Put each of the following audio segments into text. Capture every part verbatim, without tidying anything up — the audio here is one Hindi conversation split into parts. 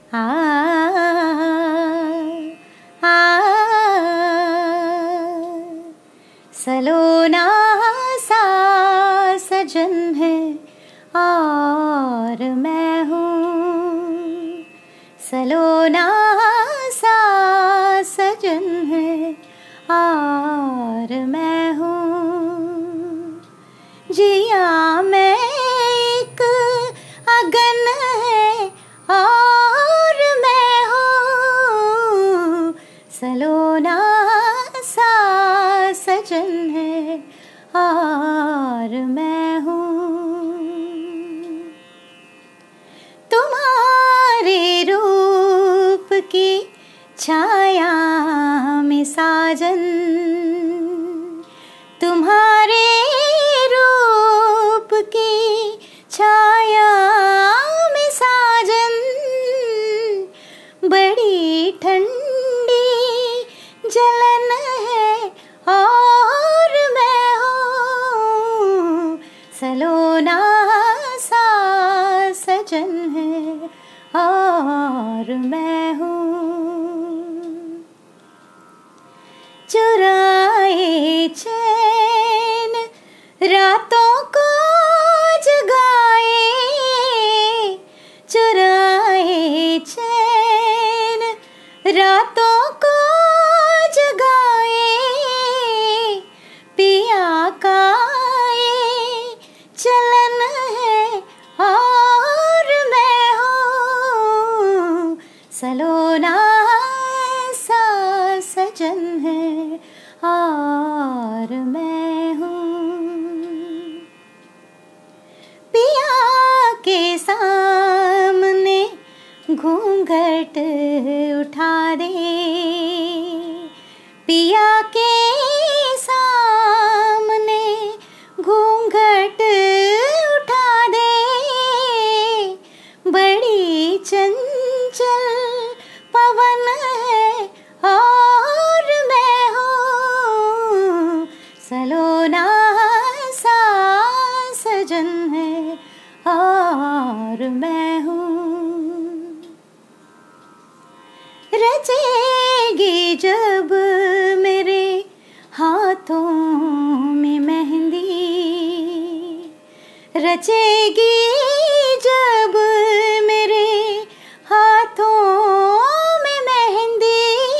आ, आ, सलोना सा सजन है और मैं हूँ, सलोना सा सजन है और मैं हूँ। जिया मैं एक अगन है और मैं हूँ, सलोना सा सजन है और मैं हूँ। तुम्हारे रूप की छाया में साजन, तुम्हारे रूप की छाया में साजन, बड़ी ठंडी जलन है और मैं हूँ, सलोना सा सजन है और मैं हूँ। चुराए चैन रातों को जगाए, चुराए चैन रातों को जगाए, पिया का ये चलन है और मैं हूँ, सलोना सा सजन है और मैं हूँ। पिया के सामने घूंघट उठा दे, पिया के सामने घूंघट उठा दे, बड़ी चंचल पवन है और मैं हूँ, सलोना सा सजन है और मैं हूँ। रचेगी जब मेरे हाथों में मेहंदी, रचेगी जब मेरे हाथों में मेहंदी,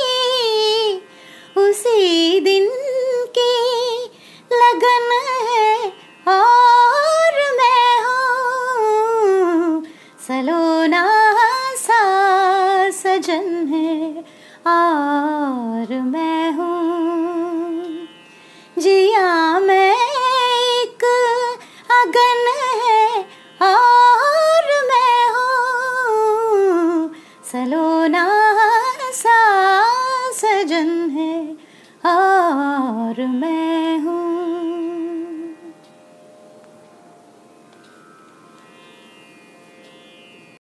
उसी दिन की लगन है और मैं हूँ, सलोना सा सजन है और मैं हूँ। जिया मैं एक अगन है और मैं हूँ, सलोना सा सजन है और मैं